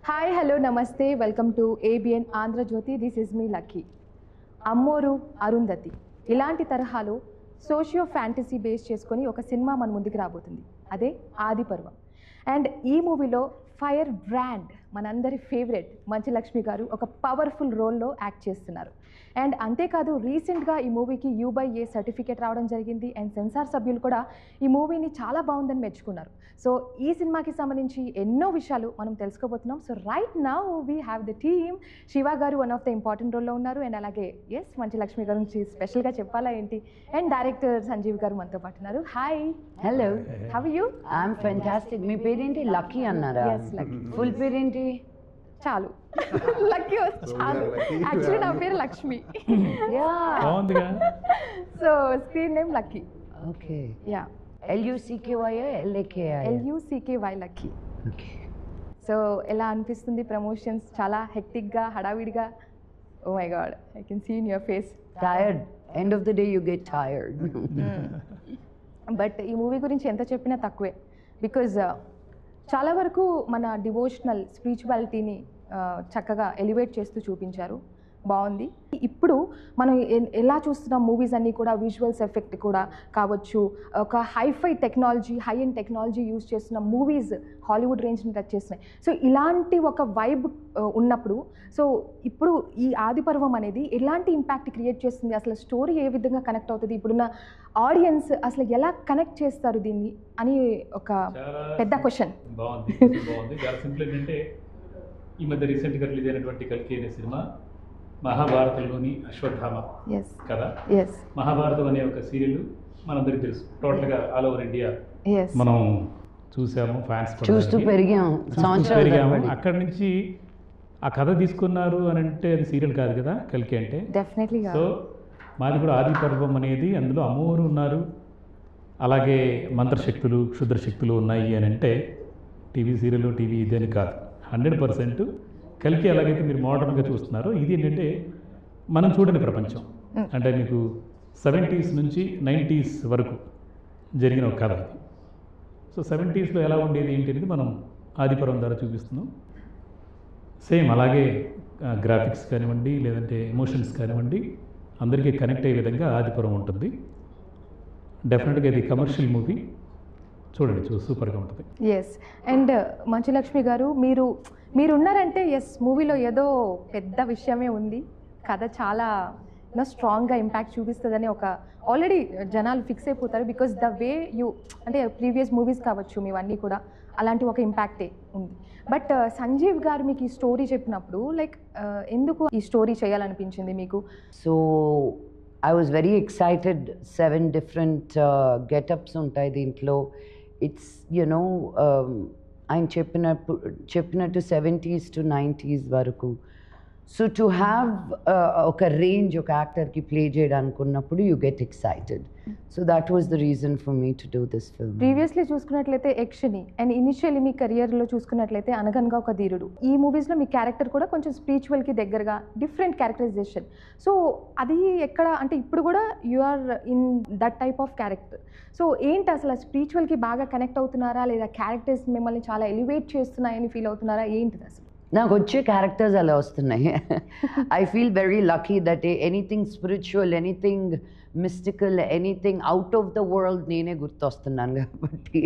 Hi hello నమస్తే welcome to ABN Andhra Jyothi. This is me Lucky. Ammoru Arundhati ఇలాంటి తరహాలో సోషియో ఫ్యాంటసీ బేస్ చేసుకొని ఒక సినిమా మన ముందుకు రాబోతుంది. అదే ఆదిపర్వం. అండ్ ఈ మూవీలో ఫైర్ బ్రాండ్ మనందరి ఫేవరెట్ మంచులక్ష్మి గారు ఒక పవర్ఫుల్ రోల్లో యాక్ట్ చేస్తున్నారు. అండ్ అంతేకాదు రీసెంట్గా ఈ మూవీకి U/A సర్టిఫికేట్ రావడం జరిగింది. అండ్ సెన్సార్ సభ్యులు కూడా ఈ మూవీని చాలా బాగుందని మెచ్చుకున్నారు. సో ఈ సినిమాకి సంబంధించి ఎన్నో విషయాలు మనం తెలుసుకోబోతున్నాం. So right now we have the team. Shiva garu one of the important రోల్లో ఉన్నారు. అండ్ అలాగే మంచులక్ష్మి గారి నుంచి స్పెషల్గా చెప్పాలా ఏంటి. అండ్ డైరెక్టర్ సంజీవ్ గారు మనతో పాటు ఉన్నారు. Hi. Hello. How are you? I'm fantastic. మీ పేరేంటి? లక్కీ అన్నారా? లక్కీ. ఫుల్ పేరేంటి? చాలు లక్కీ చాలు. యాక్చువల్లీ నా పేరు Lakshmi. So screen name Lucky. Okay. Yeah. LUCKY LUCKY Lucky. Okay. So ఎలా అనిపిస్తుంది ప్రమోషన్స్? చాలా హెక్టిక్గా హడావిడిగా? Oh my god, I can see in your face. Tired. End of the day you get tired. But ఈ movie గురించి ఎంత చెప్పినా తక్కువే. బికాజ్ చాలా వరకు మన డివోషనల్ స్పిరిచువాలిటీని చక్కగా ఎలివేట్ చేస్తూ చూపించారు. బాగుంది. ఇప్పుడు మనం ఎలా చూస్తున్నాం మూవీస్ అన్నీ కూడా విజువల్స్ ఎఫెక్ట్ కూడా కావచ్చు, ఒక hifi technology, high and technology use చేస్తున్న మూవీస్ హాలీవుడ్ రేంజ్ని టచ్ చేస్తున్నాయి. సో ఇలాంటి ఒక వైబ్ ఉన్నప్పుడు సో ఇప్పుడు ఈ ఆదిపర్వం అనేది ఎలాంటి ఇంపాక్ట్ క్రియేట్ చేస్తుంది? అసలు స్టోరీ ఏ విధంగా కనెక్ట్ అవుతుంది? ఇప్పుడున్న ఆడియన్స్ అసలు ఎలా కనెక్ట్ చేస్తారు దీన్ని అని ఒక పెద్ద క్వశ్చన్. బాగుంది. చాలా సింపుల్. ఏంటంటే ఈ మధ్య రీసెంట్గా రిలీజ్ అయినటువంటి కల్కి అనే సినిమా మహాభారతంలోని అశ్వత్థామ కదా. మహాభారతం అనే ఒక సీరియల్ మనందరికీ తెలుసు. టోటల్గా ఆల్ ఓవర్ ఇండియా మనం చూసాము, ఫ్యాన్స్ చూస్తూ పెరిగాము. అక్కడి నుంచి ఆ కథ తీసుకున్నారు అని అంటే అది సీరియల్ కాదు కదా కల్కి అంటే. డెఫినెట్లీ. సో మాది కూడా ఆదిపర్వం అనేది, అందులో అమ్మవారు ఉన్నారు, అలాగే మంత్రశక్తులు క్షుద్రశక్తులు ఉన్నాయి అని అంటే టీవీ సీరియల్ టీవీ ఇది అని కాదు. 100% కల్కి ఎలాగైతే మీరు మోడర్న్గా చూస్తున్నారో ఇది ఏంటంటే మనం చూడని ప్రపంచం. అంటే మీకు 70s నుంచి 90s వరకు జరిగిన ఒక కథ ఇది. సో 70sలో ఎలా ఉండేది ఏంటి అనేది మనం ఆదిపర్వం ద్వారా చూపిస్తున్నాం. సేమ్ అలాగే గ్రాఫిక్స్ కానివ్వండి, లేదంటే ఎమోషన్స్ కానివ్వండి, అందరికీ కనెక్ట్ అయ్యే విధంగా ఆదిపర్వం ఉంటుంది. డెఫినెట్గా ఇది కమర్షియల్ మూవీ, చూడండి, సూపర్గా ఉంటుంది. అండ్ మంచులక్ష్మి గారు మీరున్నారంటే మూవీలో ఏదో పెద్ద విషయమే ఉంది. కథ చాలా స్ట్రాంగ్గా ఇంపాక్ట్ చూపిస్తుందని ఒక ఆల్రెడీ జనాలు ఫిక్స్ అయిపోతారు. బికాస్ ద వే యూ అంటే ప్రీవియస్ మూవీస్ కావచ్చు మీవన్నీ కూడా అలాంటి ఒక ఇంపాక్టే ఉంది. బట్ సంజీవ్ గారు మీకు ఈ స్టోరీ చెప్పినప్పుడు ఎందుకు ఈ స్టోరీ చేయాలనిపించింది మీకు? So I was very excited. 7 different getups ఉంటాయి దీంట్లో. ఇట్స్ ఆయన చెప్పినట్టు 70s to 90s వరకు. సో టు హ్యావ్ ఒక రేంజ్ ఒక యాక్టర్కి ప్లే చేయడానికి ఉన్నప్పుడు you get excited. So that was the reason for me to do this film. Previously చూసుకున్నట్లయితే యక్షిని అండ్ ఇనిషియల్లీ మీ కెరియర్లో చూసుకున్నట్లయితే అనగనగా ఒక ధీరుడు. ఈ మూవీస్లో మీ క్యారెక్టర్ కూడా కొంచెం స్పిరిచువల్కి దగ్గరగా డిఫరెంట్ క్యారెక్టరైజేషన్. సో అది ఎక్కడ అంటే ఇప్పుడు కూడా you are in that type of character. So ఏంటి అసలు స్పిరిచువల్కి బాగా కనెక్ట్ అవుతున్నారా, లేదా క్యారెక్టర్స్ మిమ్మల్ని చాలా ఎలివేట్ చేస్తున్నాయని ఫీల్ అవుతున్నారా, ఏంటిది అసలు? నాకు వచ్చే క్యారెక్టర్స్ అలా వస్తున్నాయి. I feel very lucky that anything spiritual, anything mystical, anything out of the world నేనే గుర్తొస్తున్నాను కాబట్టి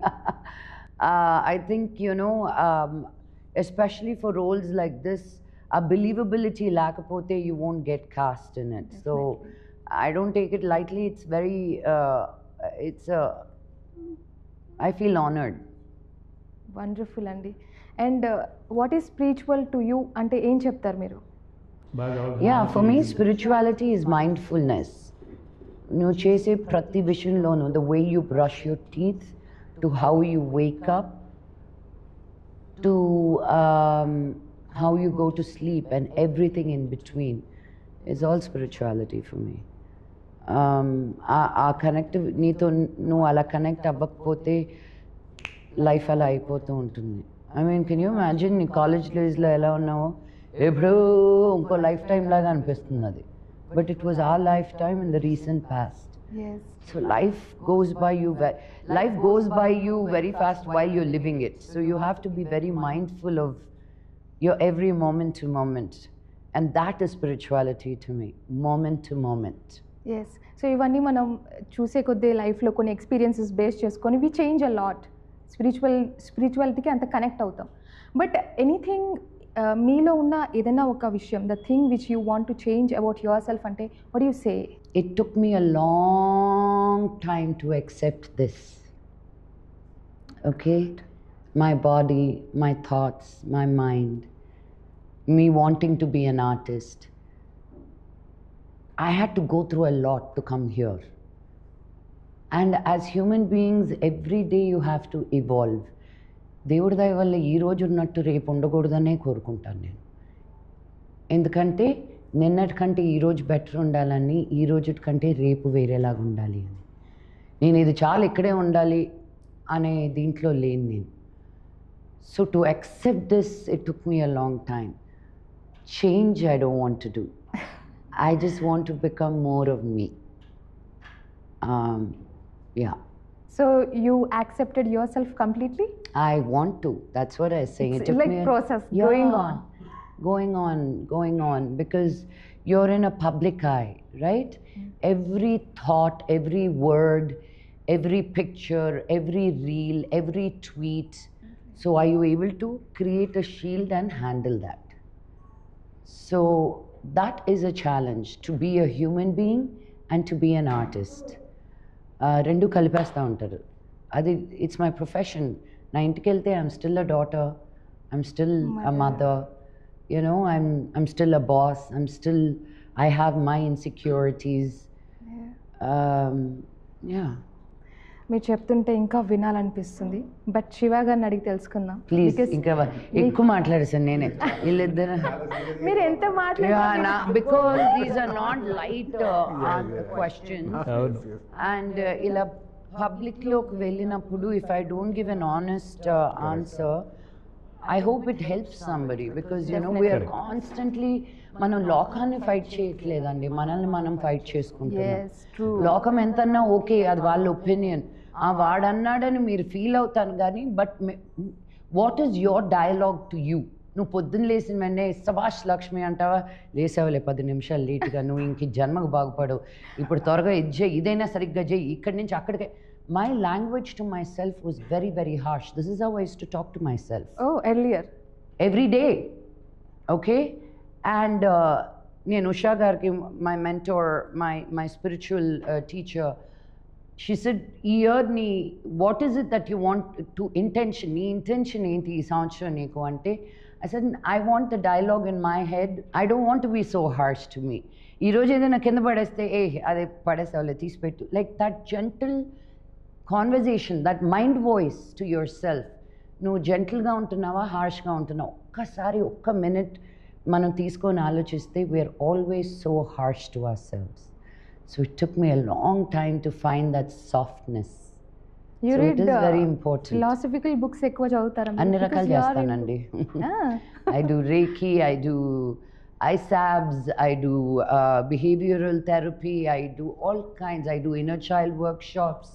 I think especially for roles like this uh believability లేకపోతే you won't get cast in it. So I don't take it lightly. It's very I feel honoured. Wonderful అండి. And what is spiritual to you అంటే ఏం చెప్తారు మీరు? For me spirituality is mindfulness. నువ్వు చేసే ప్రతి విషయంలోనూ the way you brush your teeth to how you wake up to how you go to sleep and everything in between is all spirituality for me. Uh connective నీతో నువ్వు అలా connect అవ్వకపోతే life అలా అయిపోతూ ఉంటుంది. I mean can you imagine నీ college డేస్లో ఎలా ఉన్నావో ఎప్పుడూ ఇంకో లైఫ్ టైం లాగా అనిపిస్తుంది అది. But it was our life time in the recent past. So life goes by you very fast while you're living it. So you have to be very mindful of your every moment to moment. And that is spirituality to me, moment to moment. Yes so ఇవన్నీ మనం చూసే కొద్ది లైఫ్లో కొన్ని experiences base చేసుకొని వి change a lot స్పిరిచువాలిటీకి అంత connect అవుతాం. But anything మీలో ఉన్న ఏదైనా ఒక విషయం the thing which you want to change about your self అంటే what you say? It took me a long time to accept this. Okay? My body, my thoughts, my mind, me wanting to be an artist. I had to go through a lot to come here. And as human beings, every day you have to evolve. దేవుడి దయ వల్ల ఈ రోజు ఉన్నట్టు రేపు ఉండకూడదనే కోరుకుంటాను నేను. ఎందుకంటే నిన్నటి కంటే ఈరోజు బెటర్ ఉండాలని, ఈ రోజు కంటే రేపు వేరేలాగా ఉండాలి అని. నేను ఇది చాలా ఇక్కడే ఉండాలి అనే దీంట్లో లేను నేను. So to accept this, it took me a long time. Change I don't want to do. I just want to become more of me. Yeah. So you accepted your self completely? I want to. That's what I was saying. It's like process going on, because you're in a public eye, right? Every thought, every word, every picture, every reel, every tweet. So are you able to create a shield and handle that? So that is a challenge, to be a human being and to be an artist. రెండు కలిపేస్తూ ఉంటారు. అది it's my profession. నా ఇంటికి వెళ్తే I'm still a daughter, I'm still a mother, you know I'm still a boss, I have my insecurities. Yeah, మీరు చెప్తుంటే ఇంకా వినాలనిపిస్తుంది. But Shiva గారిని అడిగి తెలుసుకుందాం ప్లీజ్. ఇంకా ఎక్కువ మాట్లాడేసాను నేనే. వీళ్ళిద్దరు మీరు ఎంత మాట్లాడారు? Because these are not light questions. And ఇలా పబ్లిక్లోకి వెళ్ళినప్పుడు if I don't give an honest answer, I hope it helps somebody, because you know we are constantly మనం లోకాన్ని ఫైట్ చేయట్లేదండి, మనల్ని మనం ఫైట్ చేసుకుంటున్నాం. లోకం ఎంతన్నా ఓకే, అది వాళ్ళ ఒపీనియన్. వాడన్నాడని మీరు ఫీల్ అవుతాను కానీ, but what is your dialogue to you? నువ్వు పొద్దున్న లేచిన వెంటనే సభాష్ లక్ష్మి అంటావా? లేసావులే 10 నిమిషాలు లేట్గా, నువ్వు ఇంక జన్మకు బాగుపడవు, ఇప్పుడు త్వరగా ఇది చేయి, ఇదైనా సరిగ్గా చేయి, ఇక్కడి నుంచి అక్కడికే. My language to myself was very, very harsh. This is how I used to talk to myself. Oh, earlier. Every day. Okay? And నేను ఉషా గారికి, my mentor, my spiritual teacher, she said, ఈ ఇయర్ నీ what is it that you want to intention? నీ intention ఏంటి ఈ సంవత్సరం నీకు అంటే, I said, I want the dialogue in my head. I don't want to be so harsh to me. ఈరోజు ఏదైనా కింద పడేస్తే అదే పడేసావులే తీసిపెట్టు, like that gentle conversation, that mind voice to your self. నువ్వు జెంటల్గా ఉంటున్నావా, హార్ష్గా ఉంటున్నావా? ఒక్కసారి ఒక్క మినిట్ మనం తీసుకొని ఆలోచిస్తే we're always so harsh to our selves. So it took me a long time to find that softness. You read very important. Philosophical books ఎక్కువ చదువుతారా? అన్ని రకాలు చేస్తానండి. I do Reiki, I do ISABs, I do behavioral therapy, I do all kinds. I do inner child workshops,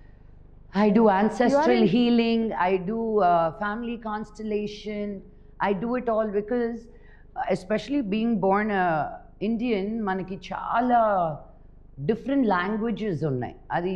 I do ancestral healing, I do family constellation. I do it all because especially being born Indian, manaki chaala different languages unnai. Adi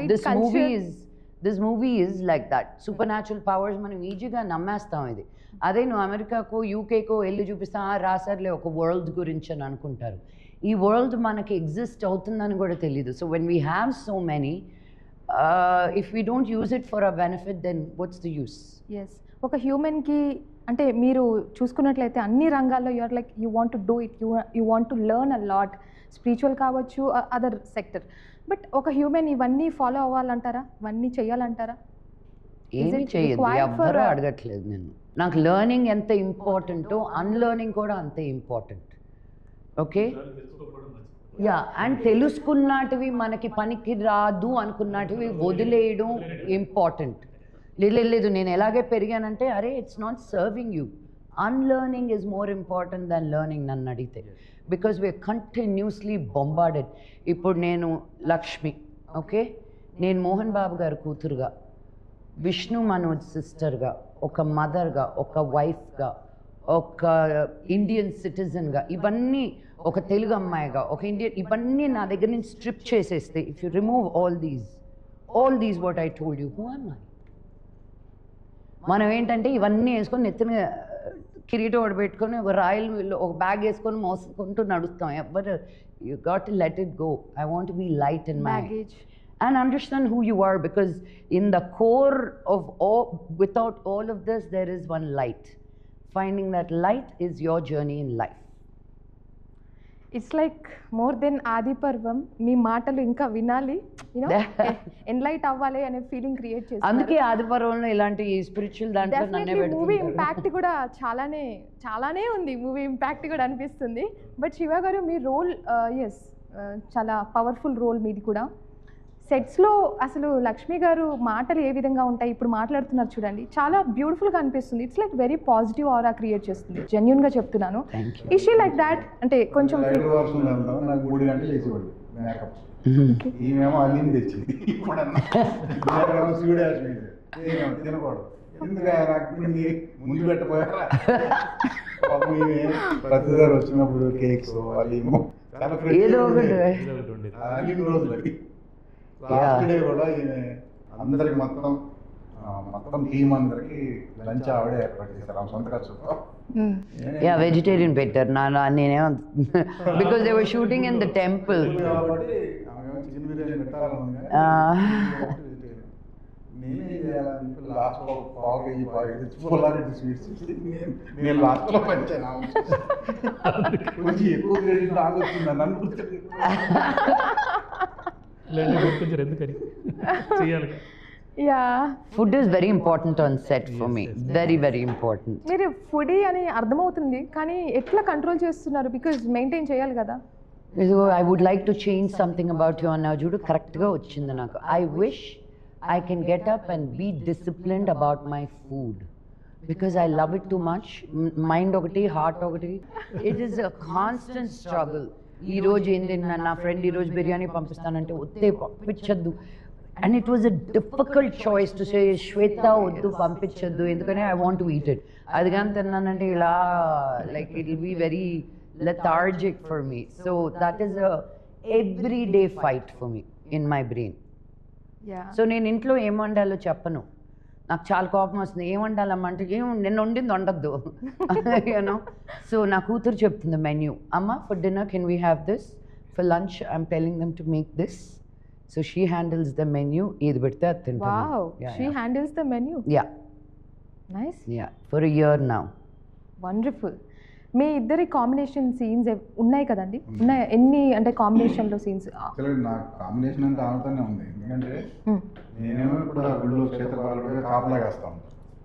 this movie is like that. Supernatural powers manam easy-ga nammestam idi. అదే నువ్వు అమెరికాకో యూకేకో వెళ్ళి చూపిస్తా, రాసారులే ఒక world గురించి అని అనుకుంటారు. ఈ world మనకి ఎగ్జిస్ట్ అవుతుందని కూడా తెలీదు. So when we have so many, if we don't use it for a benefit, then what's the use? Yes, ఒక హ్యూమన్కి అంటే మీరు చూసుకున్నట్లయితే అన్ని రంగాల్లో you're like you want to do it, you want to learn a lot, spiritual కావచ్చు, other sector. But ఒక human ఇవన్నీ ఫాలో అవ్వాలంటారా, ఇవన్నీ చేయాలంటారా? ఏమి చేయదు, ఎవ్వరూ అడగట్లేదు నేను. నాకు లెర్నింగ్ ఎంత ఇంపార్టెంటో అన్లెర్నింగ్ కూడా అంతే ఇంపార్టెంట్. Okay, yeah. అండ్ తెలుసుకున్నటివి మనకి పనికి రాదు అనుకున్నటివి వదిలేయడం ఇంపార్టెంట్. లేదు నేను ఎలాగే పెరిగానంటే, అరే it's not serving you. Unlearning is more important than learning నన్ను అడిగితే, బికాస్ వీఆర్ కంటిన్యూస్లీ బొంబార్డెడ్. ఇప్పుడు నేను లక్ష్మి, ఓకే, నేను మోహన్ బాబు గారి కూతురుగా, విష్ణు మనోజ్ సిస్టర్గా, ఒక మదర్గా, ఒక వైఫ్గా, ఒక ఇండియన్ సిటిజన్గా, ఇవన్నీ ఒక తెలుగు అమ్మాయిగా, ఒక ఇండియన్, ఇవన్నీ నా దగ్గర నుంచి స్ట్రిప్ చేసేస్తే, if you remove all these what I told you, who am I? మనం ఏంటంటే ఇవన్నీ వేసుకొని నెత్తిన కిరీటం ఒకటి పెట్టుకొని ఒక రాయల్ ఒక బ్యాగ్ వేసుకొని మోసుకుంటూ నడుస్తాం. ఎవరు you got to let it go. I want be light in my baggage and understand who you are, because in the core of all, without all of this, there is one light. Finding that light is your journey in life. It's like more than Adi Parvam. మీ మాటలు ఇంకా వినాలి, you know ఎన్లైట్ అవ్వాలి అనే feeling create చేస్తారు. అందుకే ఆదిపర్వంలో ఇలాంటి spiritual దాంట్లో నన్నే మూవీ పెడుతుంది. ఇంపాక్ట్ కూడా చాలానే ఉంది. మూవీ ఇంపాక్ట్ కూడా అనిపిస్తుంది. బట్ శివ గారు మీ రోల్ ఎస్ చాలా పవర్ఫుల్ రోల్ మీది కూడా. సెట్స్లో అసలు లక్ష్మి గారు మాటలు ఏ విధంగా ఉంటాయి, ఇప్పుడు మాట్లాడుతున్నారు చూడండి, చాలా బ్యూటిఫుల్గా అనిపిస్తుంది. It's like very positive aura create చేస్తుంది. జెన్యున్గా చెప్తున్నాను. Is she like that? అంటే కొంచెం నాకు 3 గంటలు వేసేవాడు మేకప్. ఈమెమో అల్లింది తెచ్చింది. తినకూడదు ఎందుకు ముందు పెట్టపోయారా? ప్రతిసారి వచ్చినప్పుడు కేక్స్ అల్లీమో చాలా అల్లిన రోజులకి. లాస్ట్ డే కూడా అందరికి మొత్తం టీం అందరికి లంచ్ ఆవిడే ఏర్పాటు చేశారు ఆమె సొంత ఖర్చుతో. యా వెజిటేరియన్ పెట్టారు. నేనేమో because they were shooting in the temple కాబట్టి ఆమె చికెన్ బిర్యానీ పెట్టాలని నేనే చేయాలని లాస్ట్ లో పావు కేజీ స్వీట్స్ నేను లాస్ట్ లో పంచాను. కొంచెం ఎక్కువ క్రెడిట్ నాకు వచ్చిందని అనుకుంటుంది. ఎందుకని చేయాలి? Food is very important on set for me, very very important. మీరు ఫుడీ అని అర్థమవుతుంది, కానీ ఎట్లా కంట్రోల్ చేస్తున్నారు? బికాజ్ మెయింటైన్ చేయాలి కదా. I would like to change something about you అన్న చూడు, కరెక్ట్గా వచ్చింది నాకు. I wish I can get up and be disciplined about my food because I love it too much. Mind okati, heart okati. It is a constant struggle. Ee roju endi na friend ee roju biryani pampistanante otte pampichaddu, and it was a difficult choice to say Shweta oddu pampichaddu endukane I want to eat it. Adi gan tinnanante ila like it will be very lethargic for me. So that is a everyday fight for me in my brain. So నేను ఇంట్లో ఏం వండాలో చెప్పను, నాకు చాలా కోపం వస్తుంది. ఏం వండాలమ్మంటే నేను వండింది వండద్దు యూనో. సో నా కూతురు చెప్తుంది మెన్యూ, అమ్మ for dinner can we have this, for lunch I'm telling them to make this. So she handles the menu, ఏది పెడితే అది తింటాను. She handles the menu. Yeah nice. Yeah for a year now. Wonderful. మీ ఇద్దరి combination scenes ఉన్నాయి కదండి? ఉన్నాయి. ఎన్ని అంటే కాంబినేషన్లో సీన్స్? నాకు కాంబినేషన్ అంటే ఆమెతోనే ఉంది. ఎందుకంటే నేనేమో ఇప్పుడు ఆ గుడిలో క్షేత్రపాలకుడిగా కాపలాగా వేస్తాను.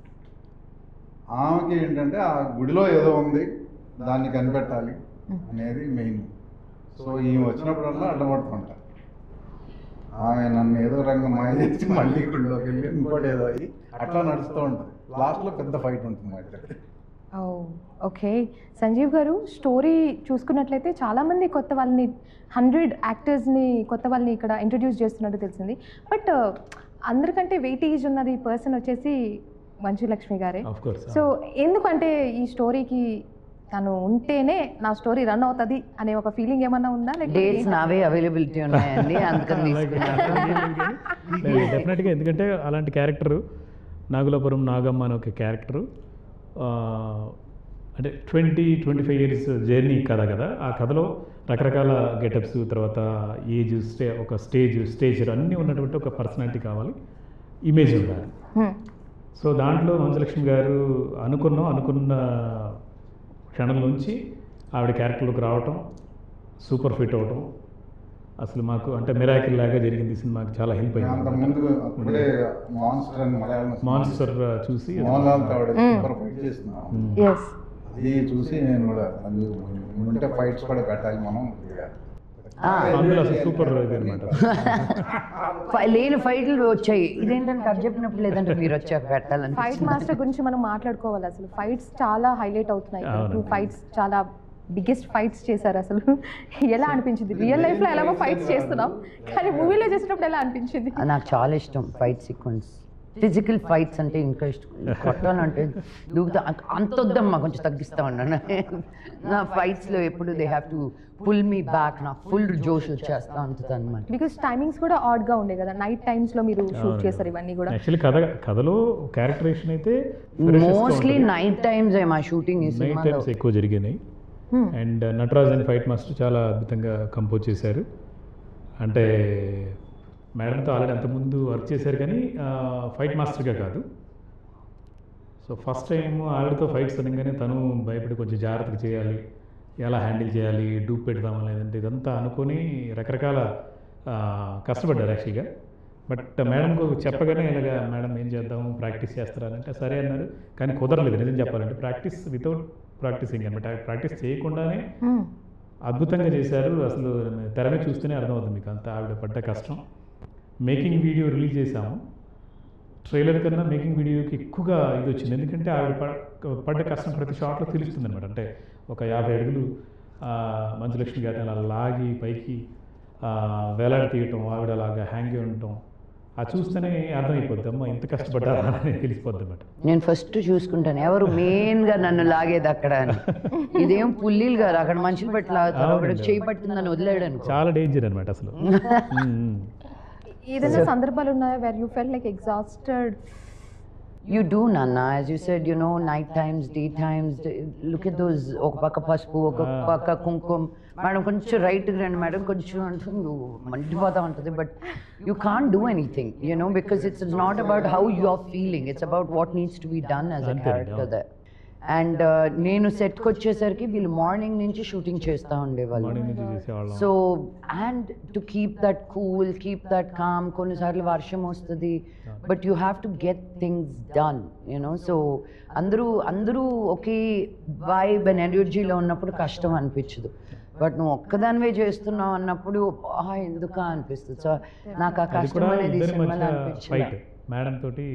ఆమెకి ఏంటంటే ఆ గుడిలో ఏదో ఉంది, దాన్ని కనిపెట్టాలి అనేది మెయిన్. సో ఈమె వచ్చినప్పుడల్లా అడ్డపడుతుంటా. ఆమె నన్ను ఏదో రంగం మాయ చేసి మళ్ళీ గుడిలోకి వెళ్ళి ఇంకోటి ఏదో అయ్యి అట్లా నడుస్తూ ఉంటుంది. లాస్ట్లో పెద్ద ఫైట్ ఉంటుంది మా ఇద్దరికి. ఓకే. సంజీవ్ గారు, స్టోరీ చూసుకున్నట్లయితే చాలామంది కొత్త వాళ్ళని 100 యాక్టర్స్ని కొత్త వాళ్ళని ఇక్కడ ఇంట్రడ్యూస్ చేస్తున్నట్టు తెలిసింది. బట్ అందరికంటే వెయిటేజ్ ఉన్నది పర్సన్ వచ్చేసి మంచు లక్ష్మి గారే. సో ఎందుకంటే ఈ స్టోరీకి తను ఉంటేనే నా స్టోరీ రన్ అవుతుంది అనే ఒక ఫీలింగ్ ఏమన్నా ఉందా? డేట్స్ నావే అవైలబిలిటీ ఉన్నాయండి, అందుకని డెఫినెట్గా. ఎందుకంటే అలాంటి క్యారెక్టరు నాగులాపురం నాగమ్మ అనే ఒక క్యారెక్టరు అంటే 20-25 ఇయర్స్ జర్నీ కథ కదా. ఆ కథలో రకరకాల గెటప్స్, తర్వాత ఏజ్, ఒక స్టేజ్ అన్నీ ఉన్నటువంటి ఒక పర్సనాలిటీ కావాలి, ఇమేజ్ ఉండాలి. సో దాంట్లో మంచులక్ష్మి గారు అనుకున్న క్షణం నుంచి ఆవిడ క్యారెక్టర్లోకి రావటం, సూపర్ ఫిట్ అవటం అసలు మాకు అంటే మిరాకిల్ లాగా జరిగింది. సినిమాకి చాలా హెల్ప్ అయింది. మాన్స్టర్ చూసి అది చూసి నేను కూడా ఉంటే ఫైట్స్ కూడా పెట్టాలి మనం. అందులో అసలు సూపర్ అనమాట. లేని ఫైట్లు వచ్చాయి. ఇదేంటంటే కథ చెప్పినప్పుడు లేదంటే మీరు వచ్చాక పెట్టాలని. ఫైట్ మాస్టర్ గురించి మనం మాట్లాడుకోవాలి. అసలు ఫైట్స్ చాలా హైలైట్ అవుతున్నాయి. ఫైట్స్ చాలా బిగ్గెస్ట్ ఫైట్స్ చేశారు. అసలు ఎలా అనిపించింది? రియల్ లైఫ్లో ఎలాగో ఫైట్స్ చేస్తున్నాం, కానీ మూవీలో చేసేటప్పుడు ఎలా అనిపించింది? నాకు చాలా ఇష్టం ఫైట్ సీక్వెన్స్. ఫిజికల్ ఫైట్స్ అంటే ఇంకా ఇష్టం. కొట్టాలంటే దూకుతా అంత వద్దమ్మా, కొంచెం తగ్గిస్తా ఉన్నాను. నా ఫైట్స్లో ఎప్పుడు they have to pull me back, నా ఫుల్ జోష్ వచ్చేస్తా ఉంటుంది అనమాట. బికాస్ టైమింగ్స్ కూడా ఆడ్గా ఉండే కదా, నైట్ టైమ్స్లో మీరు షూట్ చేస్తారు ఇవన్నీ కూడా. యాక్చువల్లీ కథలో క్యారెక్టరేషన్ అయితే మోస్ట్లీ నైట్ టైమ్స్ మా షూటింగ్ ఈ నైట్ సినిమాలో. టైమ్స్ ఎక్కువ జరిగినాయి. And Nataraj and fight master చాలా అద్భుతంగా కంపోజ్ చేశారు. అంటే మేడంతో ఆల్రెడీ అంతకుముందు వర్క్ చేశారు కానీ ఫైట్ మాస్టర్గా కాదు. సో ఫస్ట్ టైం ఆవిడతో ఫైట్స్ అనగానే తను భయపడి కొంచెం జాగ్రత్తగా చేయాలి, ఎలా హ్యాండిల్ చేయాలి, డూప్ పెడదామా లేదంటే ఇదంతా అనుకొని రకరకాల కష్టపడ్డారు యాక్చువల్గా. బట్ మేడంకు చెప్పగానే ఇలాగా మేడం ఏం చేద్దాము, ప్రాక్టీస్ చేస్తారంటే సరే అన్నారు. కానీ కుదరలేదు నిజం చెప్పాలంటే, ప్రాక్టీస్ వితౌట్ ప్రాక్టీసింగ్ అనమాట. ప్రాక్టీస్ చేయకుండానే అద్భుతంగా చేశారు. అసలు తెర మీద చూస్తేనే అర్థమవుతుంది మీకు అంతా ఆవిడ పడ్డ కష్టం. మేకింగ్ వీడియో రిలీజ్ చేశాము, ట్రైలర్ కన్నా మేకింగ్ వీడియోకి ఎక్కువగా ఇది వచ్చింది. ఎందుకంటే ఆవిడ పడ్డ కష్టం ప్రతి షాట్లో తెలుస్తుంది అనమాట. అంటే ఒక 50 అడుగులు మంచులక్ష్మి గారిని అలా లాగి పైకి వేలాడి తీయటం, ఆవిడ అలాగా హ్యాంగ్ ఉండటం, అది చూస్తేనే అర్థమైపోద్ది అమ్మ ఇంత కష్టపడ్డారా అని తెలిసిపోద్ది అనమాట. నేను ఫస్ట్ చూసుకుంటాను ఎవరు మెయిన్గా నన్ను లాగేది అక్కడ అని. ఇదేం పుల్లీలు కాదు, అక్కడ మనుషులు బట్టి లాగుతారు, అక్కడ చేయి పట్టిందని వదిలేయడానికి చాలా డేంజర్ అనమాట అసలు. ఏదైనా సందర్భాలు ఉన్నాయా where you felt like exhausted? You do, Nana. As you said, you know, night times, day times. Look at those. Oka paka paspu, oka paka kumkum. Madam, konchu right రండి మేడం, కొంచెం అంటుంది మండిపోతా ఉంటుంది. But you can't do anything, you know, because it's not about how you're feeling. It's about what needs to be done as a character there. And నేను సెట్కి వచ్చేసరికి వీళ్ళు morning నుంచి shooting చేస్తూ ఉండేవాళ్ళు. So and to keep that cool, keep that calm. కొన్నిసార్లు వర్షం వస్తుంది, but you have to get things done, you know. So అందరూ ఒకే వైబ్ అండ్ ఎనర్జీలో ఉన్నప్పుడు కష్టం అనిపించదు. బట్ నువ్వు ఒక్కదానివే చేస్తున్నావు అన్నప్పుడు ఎందుకా అనిపిస్తుంది. సో నాకు ఆ కష్టం అనేది సినిమాలో అనిపించింది. మేడం తోటి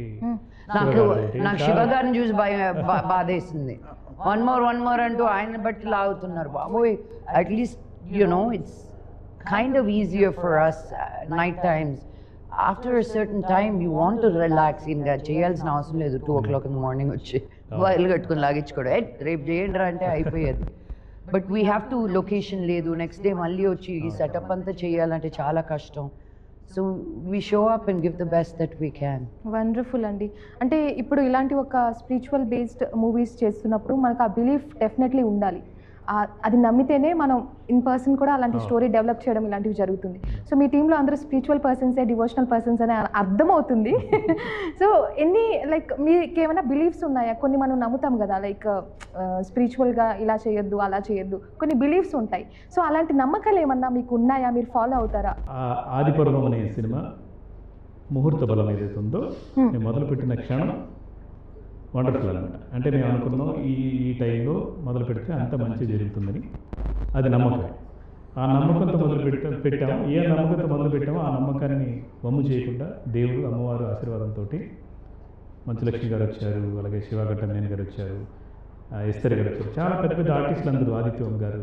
నాకు శివ గారిని చూసి బాధేసింది. వన్ మోర్ అంటూ ఆయన బట్టి లాగుతున్నారు. బాబోయ్, at least you know it's kind of easier for us night times. After a certain time you want to relax. ఇంకా చేయాల్సిన అవసరం లేదు. 2 o'clock in the morning వచ్చి వైర్లు కట్టుకుని లాగించుకోవడం, రేపు చేయండి రా అంటే అయిపోయేది. But we have to location లేదు, నెక్స్ట్ డే మళ్ళీ వచ్చి ఈ సెటప్ అంతా చేయాలంటే చాలా కష్టం. So we show up and give the best that we can. Wonderful అండి. అంటే ఇప్పుడు ఇలాంటి ఒక స్పిరిచువల్ బేస్డ్ మూవీస్ చేస్తున్నప్పుడు మనకు ఆ బిలీఫ్ డెఫినెట్లీ ఉండాలి. అది నమ్మితేనే మనం ఇన్ పర్సన్ కూడా అలాంటి స్టోరీ డెవలప్ చేయడం ఇలాంటివి జరుగుతుంది. సో మీ టీంలో అందరూ స్పిరిచువల్ పర్సన్సే, డివోషనల్ పర్సన్స్ అనే అర్థమవుతుంది. సో లైక్ మీకు ఏమైనా బిలీఫ్స్ ఉన్నాయా? కొన్ని మనం నమ్ముతాం కదా, లైక్ స్పిరిచువల్గా ఇలా చేయొద్దు, అలా చేయొద్దు, కొన్ని బిలీఫ్స్ ఉంటాయి. సో అలాంటి నమ్మకాలు ఏమన్నా మీకు ఉన్నాయా? మీరు ఫాలో అవుతారా? ఆదిపర్వం అనే సినిమా ముహూర్త బలం ఏదైతే ఉందో నేను మొదలుపెట్టిన క్షణం వండర్ఫుల్ అనమాట. అంటే మేము అనుకున్నాం ఈ టైంలో మొదలు పెడితే అంత మంచి జరుగుతుందని. అది నమ్మకమే. ఆ నమ్మకంతో పెట్టాము. ఏ నమ్మకంతో మొదలు పెట్టామో ఆ నమ్మకాన్ని వమ్ము చేయకుండా దేవుడు, అమ్మవారు ఆశీర్వాదంతో మంచులక్ష్మి గారు వచ్చారు, అలాగే శివగడ్డమేన్ గారు వచ్చారు, ఎస్తర్ గారు వచ్చారు, చాలా పెద్ద పెద్ద ఆర్టిస్టులు అందరూ, ఆదిత్యం గారు,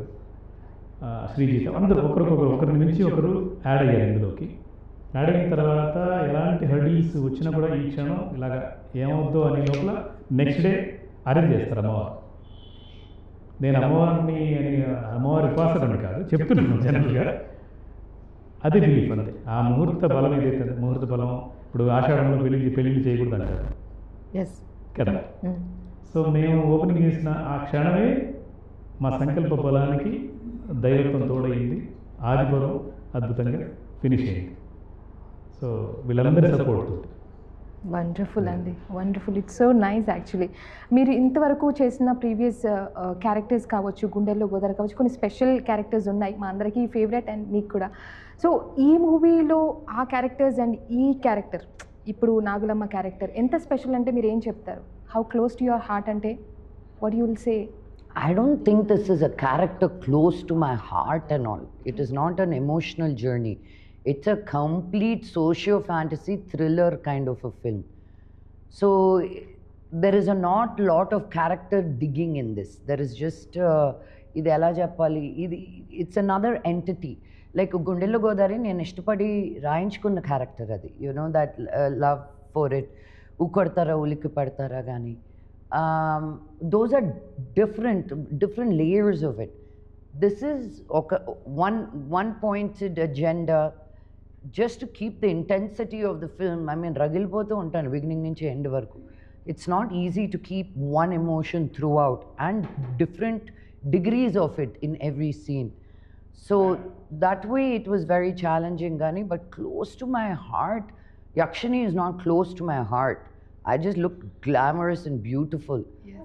శ్రీజీత, అందరూ ఒకరిని మించి ఒకరు యాడ్ అయ్యారు ఇందులోకి. యాడ్ అయిన తర్వాత ఎలాంటి హర్డిల్స్ వచ్చినా కూడా ఈ క్షణం ఇలాగా ఏమవుద్దో అనే లోపల నెక్స్ట్ డే అరేంజ్ చేస్తారు అమ్మవారు. నేను అమ్మవారిని అని అమ్మవారి ఉపాసకుడిని కాదు, చెప్తున్నాను జనరల్గా. అదే బిలీఫ్ అంతే. ఆ ముహూర్త బలం ఏదైతే, ముహూర్త బలం ఇప్పుడు ఆషాఢంలో పెళ్లిళ్ళు చేయకూడదు అంటారు కదా. సో మేము ఓపెనింగ్ చేసిన ఆ క్షణమే మా సంకల్ప బలానికి దైవత్వం తోడైంది. ఆదిపర్వం అద్భుతంగా ఫినిష్ అయింది. సో వీళ్ళందరూ సపోర్ట్. వండర్ఫుల్ అండి, wonderful. It's so nice actually. మీరు ఇంతవరకు చేసిన ప్రీవియస్ క్యారెక్టర్స్ కావచ్చు, గుండెల్లో గోదావరి కావచ్చు, కొన్ని స్పెషల్ క్యారెక్టర్స్ ఉన్నాయి మా అందరికీ ఫేవరెట్ అండ్ మీకు కూడా. సో ఈ మూవీలో ఆ క్యారెక్టర్స్ అండ్ ఈ క్యారెక్టర్, ఇప్పుడు నాగులమ్మ క్యారెక్టర్ ఎంత స్పెషల్ అంటే మీరు ఏం చెప్తారు? How close to your heart అంటే what you will say? I don't think this is a character close to my heart and all. It is not an emotional journey. It's a complete socio-fantasy thriller kind of a film. So there is a not lot of character digging in this. There is just ఇది ఎలా చెప్పాలి, ఇది it's another entity. Like గుండెల్లో గోదావరి నేను ఇష్టపడి రాయించుకున్న character అది. You know that love for it. ఉకొడతారా ఉలిక్కి పడతారా కానీ those are different layers of it. This is one pointed agenda just to keep the intensity of the film. I mean, ragilpotu untanu beginning nunchi end varaku. It's not easy to keep one emotion throughout and different degrees of it in every scene. So that way it was very challenging gani, but close to my heart. Yakshini is not close to my heart. I just look glamorous and beautiful. Yes.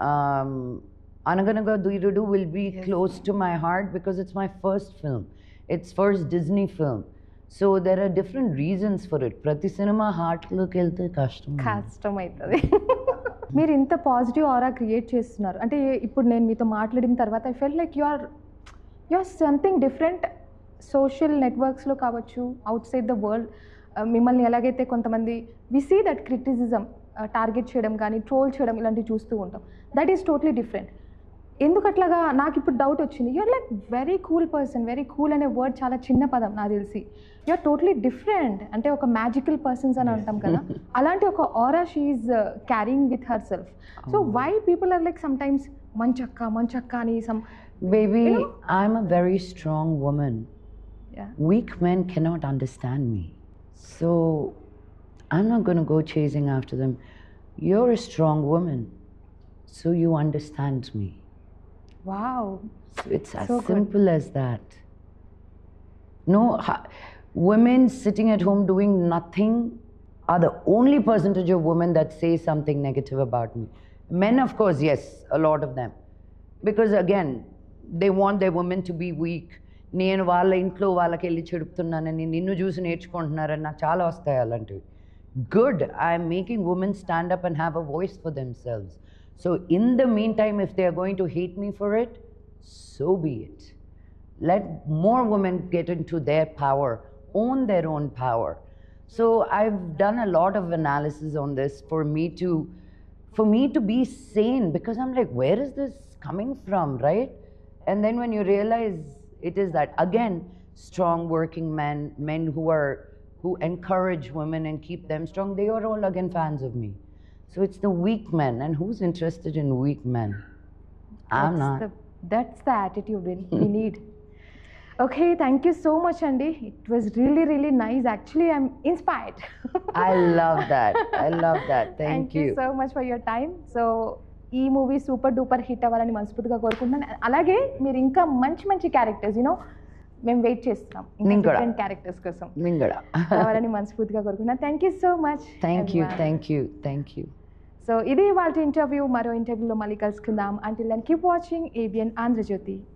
Anaganaga Duirudu will be close to my heart because it's my first film. It's first Disney film. So there are different reasons for it. Prati cinema heart look healthy kashtam. కష్టం అవుతుంది. మీరు ఇంత positive aura create చేస్తున్నారు అంటే ఇప్పుడు నేను మీతో మాట్లాడిన తర్వాత I felt like you are something different. Social నెట్వర్క్స్లో కావచ్చు, అవుట్ సైడ్ ద వరల్డ్ మిమ్మల్ని ఎలాగైతే కొంతమంది we see that criticism target చేయడం కానీ ట్రోల్ చేయడం ఇలాంటివి చూస్తూ ఉంటాం. That is totally different. ఎందుకు అట్లాగా నాకు ఇప్పుడు డౌట్ వచ్చింది. You're like very cool person. Very cool అనే వర్డ్ చాలా చిన్న పదం నాకు తెలిసి. You're totally different. అంటే ఒక మ్యాజికల్ పర్సన్స్ అని అంటాం కదా, అలాంటి ఒక ఆరా she is carrying with her self. So why people are like sometimes మంచక్క అని some Baby, I'm a very strong woman. Yeah. Weak men cannot understand me. So I'm not going to go chasing after them. You're a strong woman, so you understand me. Wow. So it's as So good. simple as that. No, women sitting at home doing nothing are the only percentage of women that say something negative about me. Men, of course, yes, a lot of them. Because again, they want their women to be weak. నేను వాళ్ళ ఇంట్లో వాళ్ళకి వెళ్ళి చెడుపుతున్నానని నిన్ను చూసి నేర్చుకుంటున్నారని నాకు చాలా వస్తాయి అలాంటివి. Good, I'm making women stand up and have a voice for themselves. So in the mean time if they are going to hate me for it, so be it. Let more women get into their power, own their own power. So I've done a lot of analysis on this for me to be sane, because I'm like, where is this coming from, right? And then when you realize it is that, again, strong working men who encourage women and keep them strong, they are all again fans of me. So it's the weak men, and who's interested in weak men? I'm not. That's the attitude we need. Okay, thank you so much, Andy. It was really, really nice. Actually, I'm inspired. I love that. Thank you. So much for your time. So, ఈ movie super duper hit అవ్వాలని మనస్ఫూర్తిగా కోరుకుంటున్నాను. అలాగే మీరు ఇంకా మంచి characters మేము wait చేస్తున్నాం డిఫరెంట్ క్యారెక్టర్స్ కోసం కావాలని మనస్ఫూర్తిగా కోరుకుంటున్నాను. Thank you so much. Thank you. So ఇది వాళ్ళ ఇంటర్వ్యూ. మరో ఇంటర్వ్యూలో మళ్ళీ కలుసుకుందాం. Until then keep watching ABN Andhra Jyothi.